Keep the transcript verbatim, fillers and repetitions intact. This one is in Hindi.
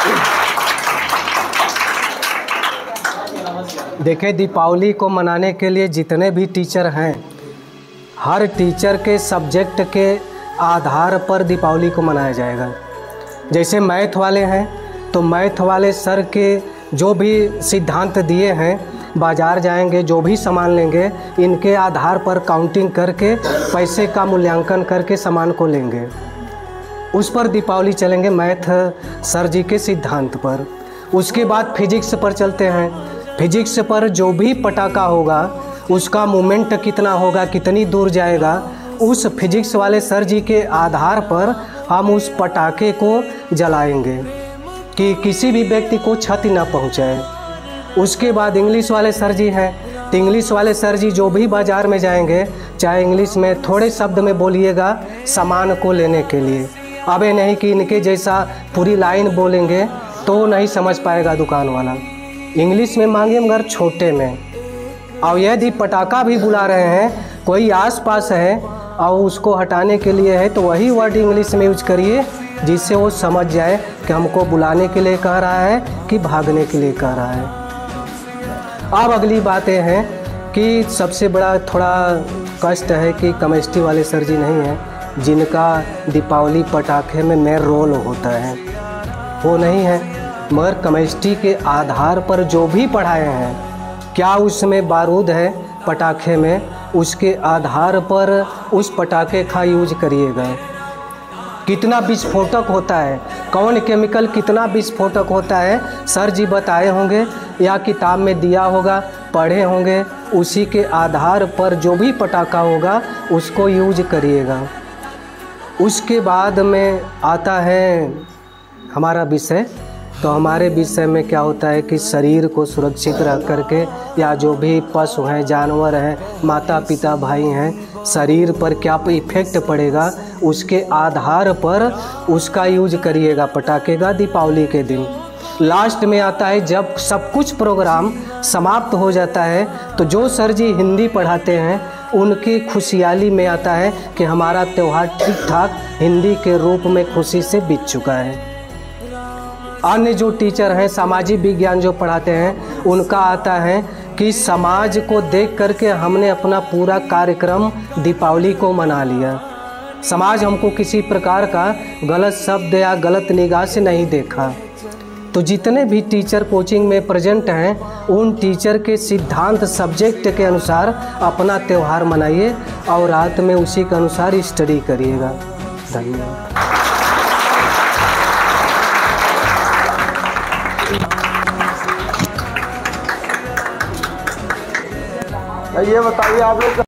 देखिए, दीपावली को मनाने के लिए जितने भी टीचर हैं, हर टीचर के सब्जेक्ट के आधार पर दीपावली को मनाया जाएगा। जैसे मैथ वाले हैं तो मैथ वाले सर के जो भी सिद्धांत दिए हैं, बाज़ार जाएंगे, जो भी सामान लेंगे, इनके आधार पर काउंटिंग करके पैसे का मूल्यांकन करके सामान को लेंगे। उस पर दीपावली चलेंगे, मैथ सर जी के सिद्धांत पर। उसके बाद फिजिक्स पर चलते हैं। फिजिक्स पर जो भी पटाखा होगा उसका मोमेंट कितना होगा, कितनी दूर जाएगा, उस फिजिक्स वाले सर जी के आधार पर हम उस पटाखे को जलाएंगे कि किसी भी व्यक्ति को क्षति ना पहुंचाए। उसके बाद इंग्लिश वाले सर जी हैं, तो इंग्लिश वाले सर जी जो भी बाज़ार में जाएंगे, चाहे इंग्लिश में थोड़े शब्द में बोलिएगा सामान को लेने के लिए। अब ये नहीं कि इनके जैसा पूरी लाइन बोलेंगे तो नहीं समझ पाएगा दुकान वाला। इंग्लिश में मांगे मगर छोटे में। और यदि पटाखा भी बुला रहे हैं, कोई आसपास है और उसको हटाने के लिए है, तो वही वर्ड इंग्लिश में यूज करिए जिससे वो समझ जाए कि हमको बुलाने के लिए कह रहा है कि भागने के लिए कह रहा है। अब अगली बात ये है कि सबसे बड़ा थोड़ा कष्ट है कि केमिस्ट्री वाले सर जी नहीं हैं, जिनका दीपावली पटाखे में मेन रोल होता है, वो नहीं है। मगर केमिस्ट्री के आधार पर जो भी पढ़ाए हैं, क्या उसमें बारूद है पटाखे में, उसके आधार पर उस पटाखे का यूज करिएगा। कितना विस्फोटक होता है, कौन केमिकल कितना विस्फोटक होता है, सर जी बताए होंगे या किताब में दिया होगा, पढ़े होंगे। उसी के आधार पर जो भी पटाखा होगा उसको यूज करिएगा। उसके बाद में आता है हमारा विषय। तो हमारे विषय में क्या होता है कि शरीर को सुरक्षित रख करके, या जो भी पशु हैं, जानवर हैं, माता पिता भाई हैं, शरीर पर क्या इफेक्ट पड़ेगा उसके आधार पर उसका यूज करिएगा पटाखे का दीपावली के दिन। लास्ट में आता है जब सब कुछ प्रोग्राम समाप्त हो जाता है, तो जो सर जी हिंदी पढ़ाते हैं उनकी खुशहाली में आता है कि हमारा त्यौहार ठीक ठाक हिंदी के रूप में खुशी से बीत चुका है। अन्य जो टीचर हैं, सामाजिक विज्ञान जो पढ़ाते हैं, उनका आता है कि समाज को देख करके हमने अपना पूरा कार्यक्रम दीपावली को मना लिया। समाज हमको किसी प्रकार का गलत शब्द या गलत निगाह से नहीं देखा। तो जितने भी टीचर कोचिंग में प्रेजेंट हैं, उन टीचर के सिद्धांत सब्जेक्ट के अनुसार अपना त्यौहार मनाइए और रात में उसी के अनुसार स्टडी करिएगा। धन्यवाद। ये बताइए आप लोग